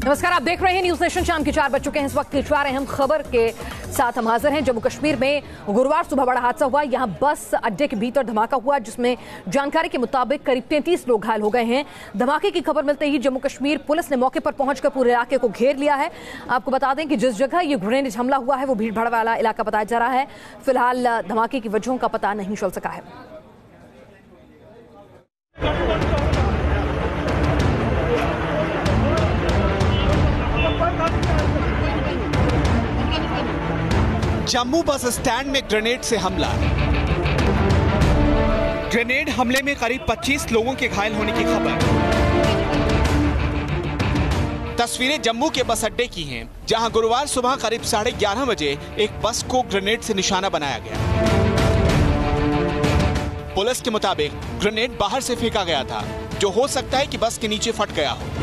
नमस्कार, आप देख रहे हैं न्यूज नेशन। शाम के 4 बज चुके हैं। इस वक्त की 4 अहम खबर के साथ हम हाजिर हैं। जम्मू कश्मीर में गुरुवार सुबह बड़ा हादसा हुआ। यहां बस अड्डे के भीतर धमाका हुआ, जिसमें जानकारी के मुताबिक करीब 33 लोग घायल हो गए हैं। धमाके की खबर मिलते ही जम्मू कश्मीर पुलिस ने मौके पर पहुंचकर पूरे इलाके को घेर लिया है। आपको बता दें कि जिस जगह ये ग्रेनेड हमला हुआ है वो भीड़ भाड़ वाला इलाका बताया जा रहा है। फिलहाल धमाके की वजहों का पता नहीं चल सका है। जम्मू बस स्टैंड में ग्रेनेड से हमला। ग्रेनेड हमले में करीब 25 लोगों के घायल होने की खबर। तस्वीरें जम्मू के बस अड्डे की हैं, जहां गुरुवार सुबह करीब 11:30 बजे एक बस को ग्रेनेड से निशाना बनाया गया। पुलिस के मुताबिक ग्रेनेड बाहर से फेंका गया था, जो हो सकता है कि बस के नीचे फट गया हो।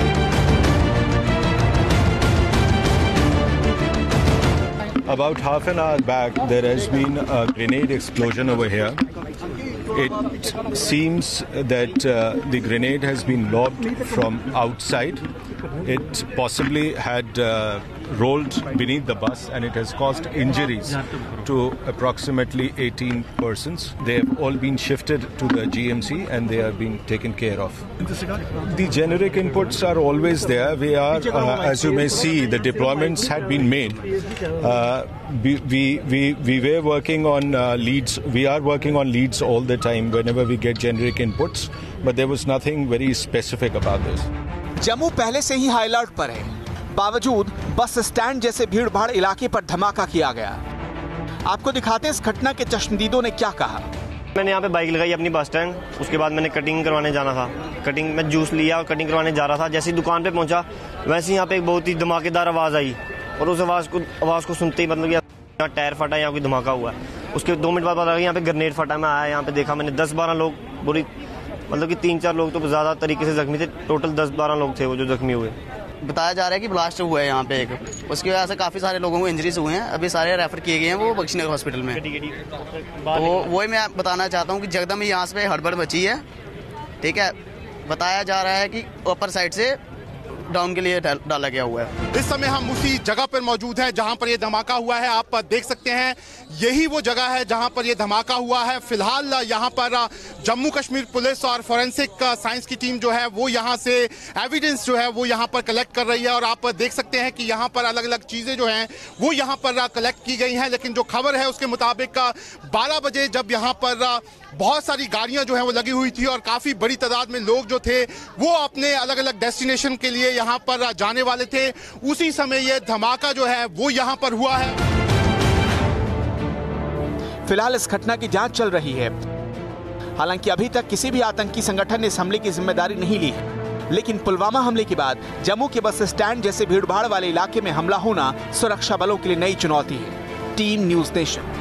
About half an hour back, there has been a grenade explosion over here. It seems that the grenade has been lobbed from outside. It possibly had rolled beneath the bus and it has caused injuries to approximately 18 persons. They have all been shifted to the GMC and they are being taken care of. The generic inputs are always there. We are, as you may see, the deployments had been made. We were working on leads. We are working on leads all the time whenever we get generic inputs, but there was nothing very specific about this. Jammu पहले से ही high alert पर है, बावजूद bus stand जैसे भीड़ भाड़ इलाके पर धमाका किया गया। आपको दिखाते हैं इस घटना के चश्मदीदों ने क्या कहा। मैंने यहाँ पे बाइक लगाई अपनी बस स्टैंड, उसके बाद मैंने कटिंग करवाने जाना था। कटिंग में जूस लिया और कटिंग करवाने जा रहा था। जैसे ही दुकान पे पहुंचा, वैसे ही यहाँ पे एक बहुत ही धमाकेदार आवाज़ आई और उस आवाज़ को सुनते ही मतलब यहाँ टायर फटा, यहाँ कोई धमाका हुआ। उसके 2 मिनट बाद पता लगा यहाँ पे ग्रेनेड फटा। मैं आया यहाँ पे देखा, मैंने 10-12 लोग बुरी मतलब कि 3-4 लोग तो ज़्यादा तरीके से जख्मी थे। टोटल 10-12 लोग थे वो जो जख्मी हुए। बताया जा रहा है कि ब्लास्ट हुआ है यहाँ पे एक, उसकी वजह से काफ़ी सारे लोगों को इंजरीज हुए हैं। अभी सारे रेफर किए गए हैं वो बख्शीनगर हॉस्पिटल में। तो वही मैं बताना चाहता हूँ कि जगदम यहाँ से हड़बड़ मची है। ठीक है, बताया जा रहा है कि अपर साइड से डाउन के लिए डाला गया हुआ है। इस समय हम उसी जगह पर मौजूद हैं जहां पर ये धमाका हुआ है। आप देख सकते हैं यही वो जगह है जहां पर ये धमाका हुआ है। फिलहाल यहां पर जम्मू कश्मीर पुलिस और फोरेंसिक साइंस की टीम जो है वो यहां से एविडेंस जो है वो यहां पर कलेक्ट कर रही है। और आप देख सकते हैं कि यहां पर अलग अलग चीजें जो हैं वो यहां पर कलेक्ट की गई हैं। लेकिन जो खबर है उसके मुताबिक 12 बजे जब यहां पर बहुत सारी गाड़ियां जो है वो लगी हुई थी और काफी बड़ी तादाद में लोग जो थे वो अपने अलग अलग डेस्टिनेशन के लिए यहां पर जाने वाले थे, उसी समय यह धमाका जो है वो यहां पर हुआ है। फिलहाल इस घटना की जांच चल रही है। हालांकि अभी तक किसी भी आतंकी संगठन ने इस हमले की जिम्मेदारी नहीं ली है। लेकिन पुलवामा हमले के बाद जम्मू के बस स्टैंड जैसे भीड़भाड़ वाले इलाके में हमला होना सुरक्षा बलों के लिए नई चुनौती है। Team news nation.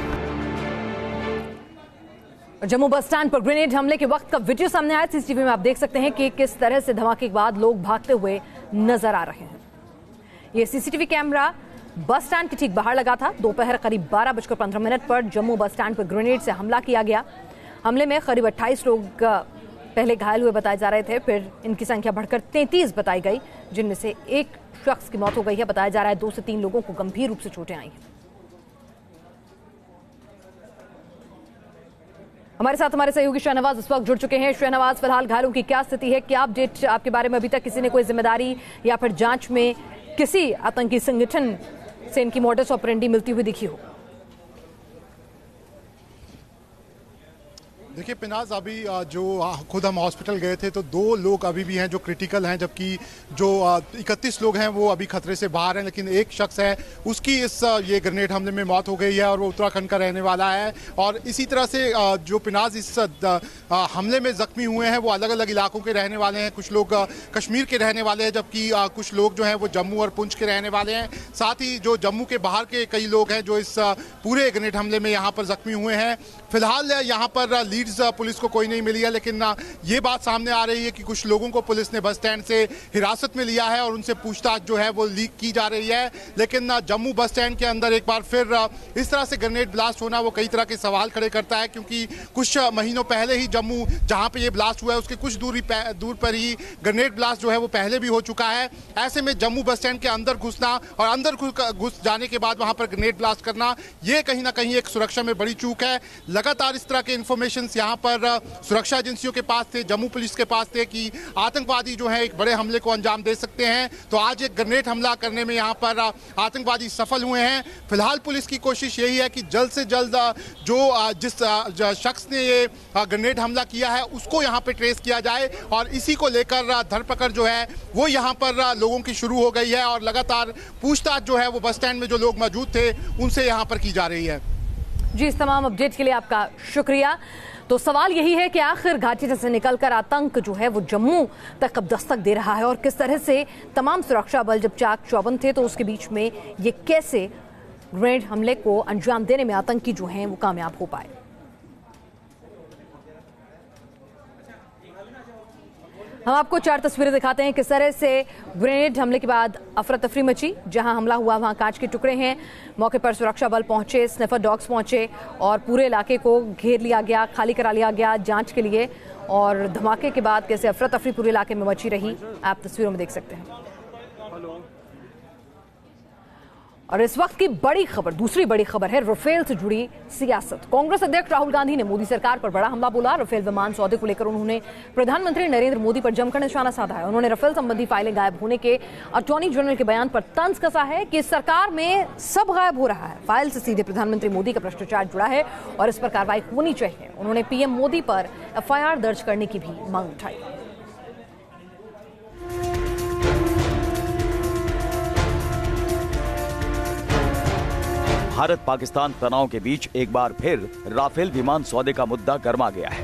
Jammu bus stand पर ग्रेनेड हमले के वक्त का वीडियो सामने आया। सीसीटीवी में आप देख सकते हैं कि किस तरह से धमाके के बाद लोग भागते हुए नजर आ रहे हैं। यह सीसीटीवी कैमरा बस स्टैंड के ठीक बाहर लगा था। दोपहर करीब 12:15 पर जम्मू बस स्टैंड पर ग्रेनेड से हमला किया गया। हमले में करीब 28 लोग पहले घायल हुए बताए जा रहे थे, फिर इनकी संख्या बढ़कर 33 बताई गई, जिनमें से एक शख्स की मौत हो गई है। बताया जा रहा है 2 से 3 लोगों को गंभीर रूप से चोटें आई हैं। हमारे साथ हमारे सहयोगी शहनवाज इस वक्त जुड़ चुके हैं। शहनवाज, फिलहाल घायलों की क्या स्थिति है? क्या अपडेट आपके बारे में? अभी तक किसी ने कोई जिम्मेदारी या फिर जांच में किसी आतंकी संगठन से इनकी मोडस ऑपरेंडी मिलती हुई दिखी हो? देखिए पिनाज, अभी जो खुद हम हॉस्पिटल गए थे तो 2 लोग अभी भी हैं जो क्रिटिकल हैं, जबकि जो 31 लोग हैं वो अभी खतरे से बाहर हैं। लेकिन एक शख्स है, उसकी ये ग्रेनेड हमले में मौत हो गई है और वो उत्तराखंड का रहने वाला है। और इसी तरह से जो पिनाज इस हमले में जख्मी हुए हैं वो अलग अलग इलाकों के रहने वाले हैं। कुछ लोग कश्मीर के रहने वाले हैं, जबकि कुछ लोग जो हैं वो जम्मू और पुंछ के रहने वाले हैं। साथ ही जो जम्मू के बाहर के कई लोग हैं जो इस पूरे ग्रेनेड हमले में यहाँ पर जख्मी हुए हैं। फिलहाल यहाँ पर लीड्स चीज पुलिस को कोई नहीं मिली है, लेकिन ये बात सामने आ रही है कि कुछ लोगों को पुलिस ने बस स्टैंड से हिरासत में लिया है और उनसे पूछताछ जो है वो लीक की जा रही है। लेकिन जम्मू बस स्टैंड के अंदर एक बार फिर इस तरह से ग्रेनेड ब्लास्ट होना वो कई तरह के सवाल खड़े करता है, क्योंकि कुछ महीनों पहले ही जम्मू जहां पे ये ब्लास्ट हुआ है उसके कुछ दूर पर ही ग्रेनेड ब्लास्ट जो है वो पहले भी हो चुका है। ऐसे में जम्मू बस स्टैंड के अंदर घुसना और अंदर घुस जाने के बाद वहां पर ग्रेनेड ब्लास्ट करना, ये कहीं ना कहीं एक सुरक्षा में बड़ी चूक है। लगातार इस तरह के इंफॉर्मेशन यहां पर सुरक्षा एजेंसियों के पास थे, जम्मू पुलिस के पास थे कि आतंकवादी जो है एक बड़े हमले को अंजाम दे सकते हैं। तो आज एक ग्रेनेड हमला करने में यहां पर आतंकवादी सफल हुए हैं। फिलहाल पुलिस की कोशिश यही है कि जल्द से जल्द जिस शख्स ने ये ग्रेनेड हमला किया है उसको यहां पर ट्रेस किया जाए और इसी को लेकर धरपकड़ जो है वो यहां पर लोगों की शुरू हो गई है और लगातार पूछताछ जो है वो बस स्टैंड में जो लोग मौजूद थे उनसे यहां पर की जा रही है। जी, इस तमाम अपडेट के लिए आपका शुक्रिया। तो सवाल यही है कि आखिर घाटी से निकलकर आतंक जो है वो जम्मू तक अब दस्तक दे रहा है और किस तरह से तमाम सुरक्षा बल जब चाक चौबंद थे तो उसके बीच में ये कैसे ग्रेनेड हमले को अंजाम देने में आतंकी जो हैं वो कामयाब हो पाए। हम आपको 4 तस्वीरें दिखाते हैं किस तरह से ग्रेनेड हमले के बाद अफरा तफरी मची। जहां हमला हुआ वहां कांच के टुकड़े हैं। मौके पर सुरक्षा बल पहुंचे, स्निफर डॉग्स पहुंचे और पूरे इलाके को घेर लिया गया, खाली करा लिया गया जांच के लिए। और धमाके के बाद कैसे अफरा तफरी पूरे इलाके में मची रही आप तस्वीरों में देख सकते हैं। और इस वक्त की बड़ी खबर, दूसरी बड़ी खबर है राफेल से जुड़ी सियासत। कांग्रेस अध्यक्ष राहुल गांधी ने मोदी सरकार पर बड़ा हमला बोला। राफेल विमान सौदे को लेकर उन्होंने प्रधानमंत्री नरेंद्र मोदी पर जमकर निशाना साधा है। उन्होंने राफेल संबंधी फाइलें गायब होने के अटॉर्नी जनरल के बयान पर तंज कसा है कि सरकार में सब गायब हो रहा है। फाइल से सीधे प्रधानमंत्री मोदी का भ्रष्टाचार जुड़ा है और इस पर कार्रवाई होनी चाहिए। उन्होंने पीएम मोदी पर एफआईआर दर्ज करने की भी मांग उठाई। भारत पाकिस्तान तनाव के बीच एक बार फिर राफेल विमान सौदे का मुद्दा गर्मा गया है।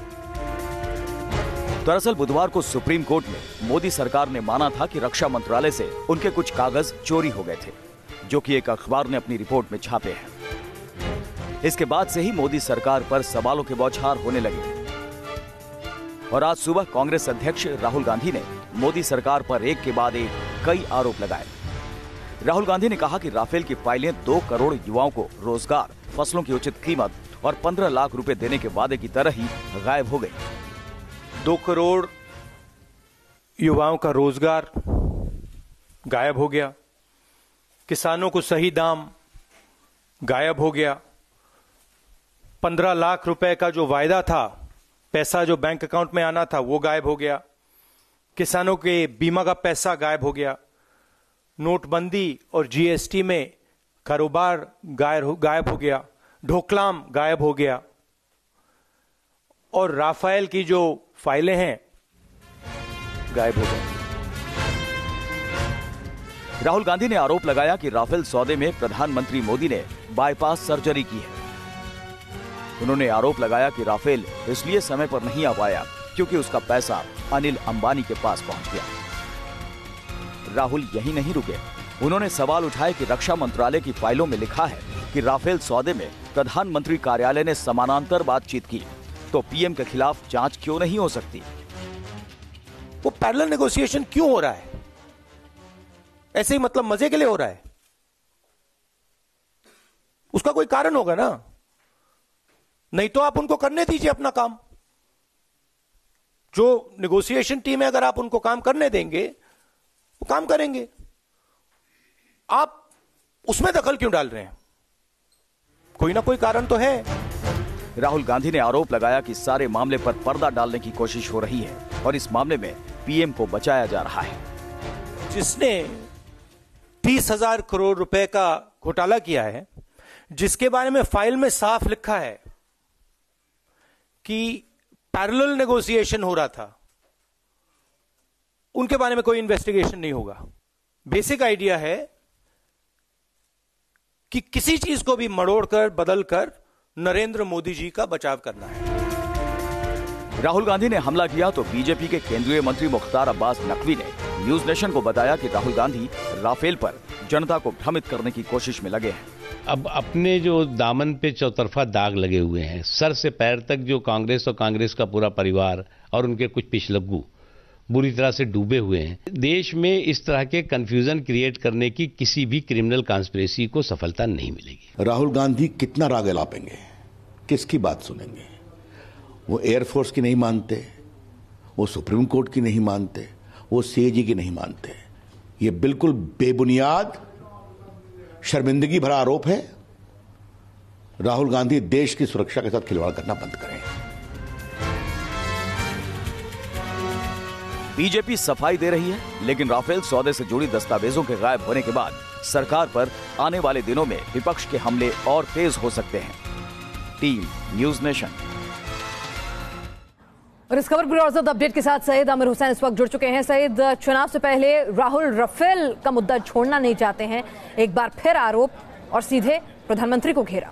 दरअसल बुधवार को सुप्रीम कोर्ट में मोदी सरकार ने माना था कि रक्षा मंत्रालय से उनके कुछ कागज चोरी हो गए थे, जो कि एक अखबार ने अपनी रिपोर्ट में छापे हैं। इसके बाद से ही मोदी सरकार पर सवालों के बौछार होने लगे और आज सुबह कांग्रेस अध्यक्ष राहुल गांधी ने मोदी सरकार पर एक के बाद एक कई आरोप लगाए। राहुल गांधी ने कहा कि राफेल की फाइलें 2 करोड़ युवाओं को रोजगार, फसलों की उचित कीमत और 15 लाख रुपए देने के वादे की तरह ही गायब हो गई। 2 करोड़ युवाओं का रोजगार गायब हो गया, किसानों को सही दाम गायब हो गया, 15 लाख रुपए का जो वायदा था, पैसा जो बैंक अकाउंट में आना था वो गायब हो गया, किसानों के बीमा का पैसा गायब हो गया, नोटबंदी और जीएसटी में कारोबार गायब हो गया, ढोकलाम गायब हो गया और राफेल की जो फाइलें हैं गायब हो गई। राहुल गांधी ने आरोप लगाया कि राफेल सौदे में प्रधानमंत्री मोदी ने बाईपास सर्जरी की है। उन्होंने आरोप लगाया कि राफेल इसलिए समय पर नहीं आ पाया क्योंकि उसका पैसा अनिल अंबानी के पास पहुंच गया। राहुल यही नहीं रुके, उन्होंने सवाल उठाए कि रक्षा मंत्रालय की फाइलों में लिखा है कि राफेल सौदे में प्रधानमंत्री कार्यालय ने समानांतर बातचीत की, तो पीएम के खिलाफ जांच क्यों नहीं हो सकती? वो पैरेलल नेगोशिएशन क्यों हो रहा है? ऐसे ही मतलब मजे के लिए हो रहा है? उसका कोई कारण होगा ना, नहीं तो आप उनको करने दीजिए अपना काम। जो नेगोशिएशन टीम है, अगर आप उनको काम करने देंगे वो काम करेंगे, आप उसमें दखल क्यों डाल रहे हैं? कोई ना कोई कारण तो है। राहुल गांधी ने आरोप लगाया कि सारे मामले पर पर्दा डालने की कोशिश हो रही है और इस मामले में पीएम को बचाया जा रहा है। जिसने 30,000 करोड़ रुपए का घोटाला किया है, जिसके बारे में फाइल में साफ लिखा है कि पैरेलल नेगोशिएशन हो रहा था, उनके बारे में कोई इन्वेस्टिगेशन नहीं होगा। बेसिक आइडिया है कि किसी चीज को भी मड़ोड़कर बदलकर नरेंद्र मोदी जी का बचाव करना है। राहुल गांधी ने हमला किया तो बीजेपी के केंद्रीय मंत्री मुख्तार अब्बास नकवी ने न्यूज नेशन को बताया कि राहुल गांधी राफेल पर जनता को भ्रमित करने की कोशिश में लगे हैं। अब अपने जो दामन पे चौतरफा दाग लगे हुए हैं, सर से पैर तक जो कांग्रेस और कांग्रेस का पूरा परिवार और उनके कुछ पिछलग्गू बुरी तरह से डूबे हुए हैं। देश में इस तरह के कंफ्यूजन क्रिएट करने की किसी भी क्रिमिनल कॉन्स्पिरेसी को सफलता नहीं मिलेगी। राहुल गांधी कितना राग लापेंगे, किसकी बात सुनेंगे? वो एयरफोर्स की नहीं मानते, वो सुप्रीम कोर्ट की नहीं मानते, वो सीएजी की नहीं मानते। ये बिल्कुल बेबुनियाद शर्मिंदगी भरा आरोप है। राहुल गांधी देश की सुरक्षा के साथ खिलवाड़ करना बंद करें। बीजेपी सफाई दे रही है, लेकिन राफेल सौदे से जुड़ी दस्तावेजों के गायब होने के बाद सरकार पर आने वाले दिनों में विपक्ष के हमले और तेज हो सकते हैं। Team news nation. और इस खबर पर और ज्यादा अपडेट के साथ सईद आमिर हुसैन इस वक्त जुड़ चुके हैं। सईद, चुनाव से पहले राहुल राफेल का मुद्दा छोड़ना नहीं चाहते हैं, एक बार फिर आरोप और सीधे प्रधानमंत्री को घेरा।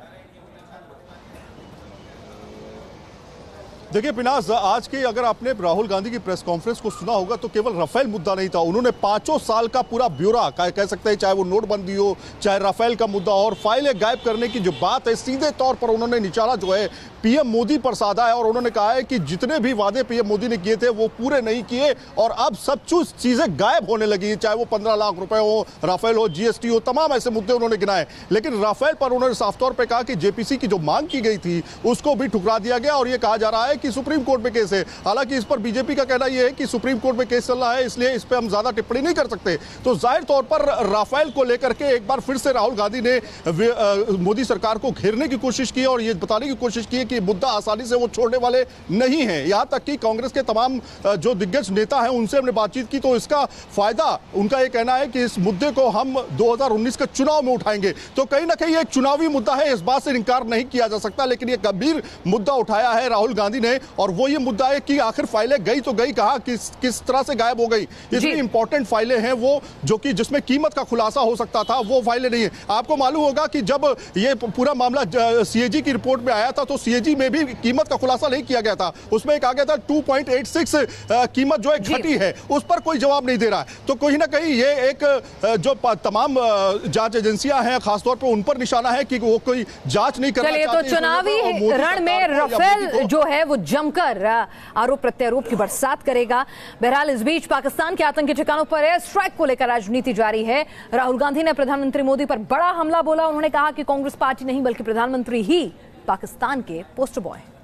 देखिए पिनाज, आज की अगर आपने राहुल गांधी की प्रेस कॉन्फ्रेंस को सुना होगा तो केवल राफेल मुद्दा नहीं था, उन्होंने 5 साल का पूरा ब्यौरा कह सकते हैं, चाहे वो नोटबंदी हो, चाहे राफेल का मुद्दा और फाइलें गायब करने की जो बात है, सीधे तौर पर उन्होंने निशाना जो है पीएम मोदी पर साधा है। और उन्होंने कहा है कि जितने भी वादे पीएम मोदी ने किए थे वो पूरे नहीं किए और अब सब चीजें गायब होने लगी, चाहे वो 15 लाख रुपए हो, राफेल हो, जीएसटी हो, तमाम ऐसे मुद्दे उन्होंने गिनाए। लेकिन राफेल पर उन्होंने साफ तौर पर कहा कि जेपीसी की जो मांग की गई थी उसको भी ठुकरा दिया गया और यह कहा जा रहा है कि सुप्रीम कोर्ट में केस है। हालांकि इस पर बीजेपी का कहना यह है कि सुप्रीम कोर्ट में केस चल रहा है, इसलिए इस पर हम ज्यादा टिप्पणी नहीं कर सकते। तो जाहिर तौर पर राफेल को लेकर के एक बार फिर से राहुल गांधी ने मोदी सरकार को घेरने की कोशिश की और यह बताने की कोशिश की कि मुद्दा आसानी से वो छोड़ने वाले नहीं है। यहां तक कि कांग्रेस के तमाम जो दिग्गज नेता हैं उनसे हमने बातचीत की तो इसका फायदा उनका यह कहना है कि इस मुद्दे को हम 2019 के चुनाव में उठाएंगे। तो कहीं ना कहीं एक चुनावी मुद्दा है, इस बात से इनकार नहीं किया जा सकता, लेकिन यह गंभीर मुद्दा उठाया है राहुल गांधी ने और वो ये मुद्दा है कि आखिर फाइलें गई तो गई कहां, किस तरह से गायब हो गई। इतनी इंपॉर्टेंट फाइलें हैं वो जो कि जिसमें कीमत का खुलासा हो सकता था, वो फाइलें नहीं है। आपको मालूम होगा कि जब ये पूरा मामला सीएजी की रिपोर्ट में आया था तो सीएजी में भी कीमत का खुलासा नहीं किया गया था, उसमें एक आ गया था 2.86 कीमत जो है घटी है, उस पर कोई जवाब नहीं दे रहा है। तो कहीं ना कहीं ये एक जो तमाम जांच एजेंसियां हैं खासतौर पर उन पर निशाना है कि वो कोई जांच नहीं करना चाहती। तो चुनावी रण में राफेल जो है वो जमकर आरोप प्रत्यारोप की बरसात करेगा। बहरहाल इस बीच पाकिस्तान के आतंकी ठिकानों पर एयर स्ट्राइक को लेकर राजनीति जारी है। राहुल गांधी ने प्रधानमंत्री मोदी पर बड़ा हमला बोला। उन्होंने कहा कि कांग्रेस पार्टी नहीं बल्कि प्रधानमंत्री ही पाकिस्तान के पोस्टर बॉय हैं।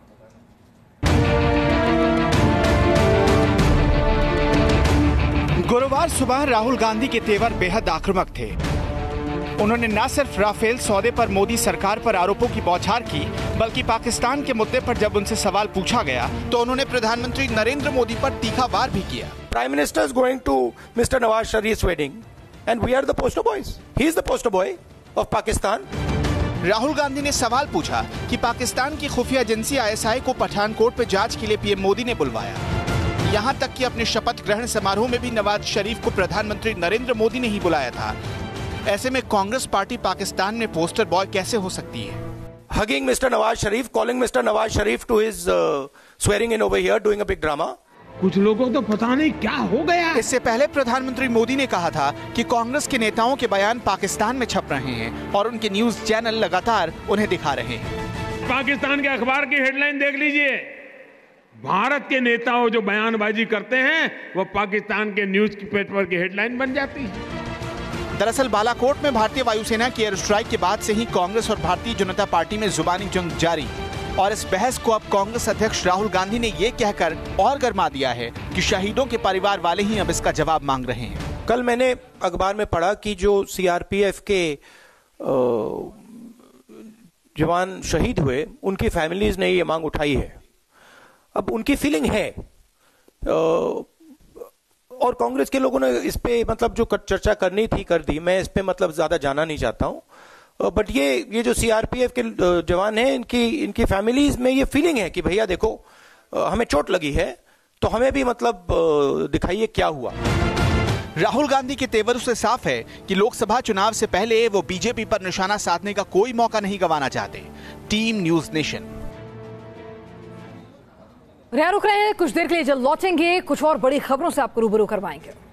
गुरुवार सुबह राहुल गांधी के तेवर बेहद आक्रामक थे। उन्होंने न सिर्फ राफेल सौदे पर मोदी सरकार पर आरोपों की बौछार की, बल्कि पाकिस्तान के मुद्दे पर जब उनसे सवाल पूछा गया तो उन्होंने प्रधानमंत्री नरेंद्र मोदी पर तीखा वार भी किया। Prime minister is going to mister Nawaz Sharif wedding and we are the poster boys. He is the poster boy of Pakistan. Rahul Gandhi ने सवाल पूछा कि पाकिस्तान की खुफिया एजेंसी आईएसआई को पठानकोट पे जांच के लिए पीएम मोदी ने बुलवाया। यहां तक कि अपने शपथ ग्रहण समारोह में भी नवाज शरीफ को प्रधानमंत्री नरेंद्र मोदी ने ही बुलाया था। ऐसे में कांग्रेस पार्टी पाकिस्तान में पोस्टर बॉय कैसे हो सकती है? Hugging Mr. Nawaz Sharif, calling Mr. Nawaz Sharif to his swearing in over here, doing a big drama. कुछ लोगों को तो पता नहीं क्या हो गया। इससे पहले प्रधानमंत्री मोदी ने कहा था कि कांग्रेस के नेताओं के बयान पाकिस्तान में छप रहे हैं और उनके न्यूज चैनल लगातार उन्हें दिखा रहे हैं। पाकिस्तान के अखबार की हेडलाइन देख लीजिए, भारत के नेताओं जो बयानबाजी करते हैं वो पाकिस्तान के न्यूज पेपर की हेडलाइन बन जाती है। दरअसल बालाकोट में भारतीय वायुसेना की एयर स्ट्राइक के बाद से ही कांग्रेस और भारतीय जनता पार्टी में जुबानी जंग जारी और इस बहस को अब कांग्रेस अध्यक्ष राहुल गांधी ने ये कहकर और गरमा दिया है कि शहीदों के परिवार वाले ही अब इसका जवाब मांग रहे हैं। कल मैंने अखबार में पढ़ा कि जो सीआरपीएफ के जवान शहीद हुए उनकी फैमिलीज ने ये मांग उठाई है। अब उनकी फीलिंग है और कांग्रेस के लोगों ने इस पे मतलब जो चर्चा करनी थी कर दी। मैं इस पे मतलब ज्यादा जाना नहीं चाहता हूं, बट ये जो सीआरपीएफ के जवान हैं इनकी फैमिलीज में ये फीलिंग है कि भैया देखो हमें चोट लगी है तो हमें भी मतलब दिखाइए क्या हुआ। राहुल गांधी के तेवर से साफ है कि लोकसभा चुनाव से पहले वो बीजेपी पर निशाना साधने का कोई मौका नहीं गंवाना चाहते। Team news nation. रुक रहे हैं, कुछ देर के लिए जल्द लौटेंगे, कुछ और बड़ी खबरों से आपको रूबरू करवाएंगे।